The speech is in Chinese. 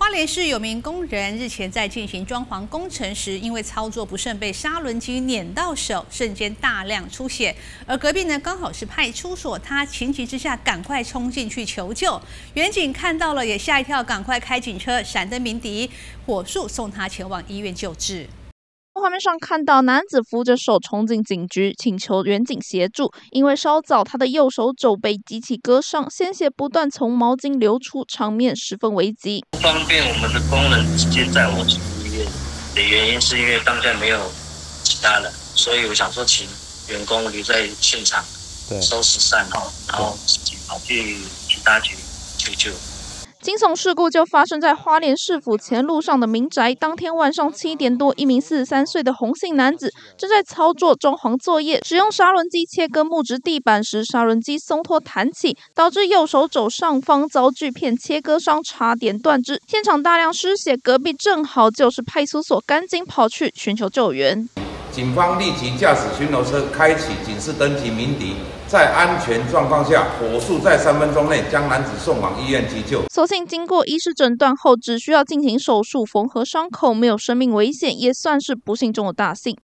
花莲市有名工人日前在进行装潢工程时，因为操作不慎被砂轮机碾到手，瞬间大量出血。而隔壁呢刚好是派出所，他情急之下赶快冲进去求救。员警看到了也吓一跳，赶快开警车闪灯鸣笛，火速送他前往医院救治。 画面上看到男子扶着手冲进警局，请求员警协助。因为稍早他的右手肘被机器割伤，鲜血不断从毛巾流出，场面十分危急。 不方便我们的工人直接载我去医院的原因，是因为当下没有其他人，所以我想说请员工留在现场收拾善后，然后自己跑去其他局求救。 惊悚事故就发生在花莲市府前路上的民宅。当天晚上7点多，一名43岁的洪姓男子正在操作装潢作业，使用砂轮机切割木质地板时，砂轮机松脱弹起，导致右手肘上方遭锯片切割伤，差点断肢。现场大量失血，隔壁正好就是派出所，赶紧跑去寻求救援。 警方立即驾驶巡逻车开启警示灯及鸣笛，在安全状况下，火速在3分钟内将男子送往医院急救。 所幸经过医师诊断后，只需要进行手术缝合伤口，没有生命危险，也算是不幸中的大幸。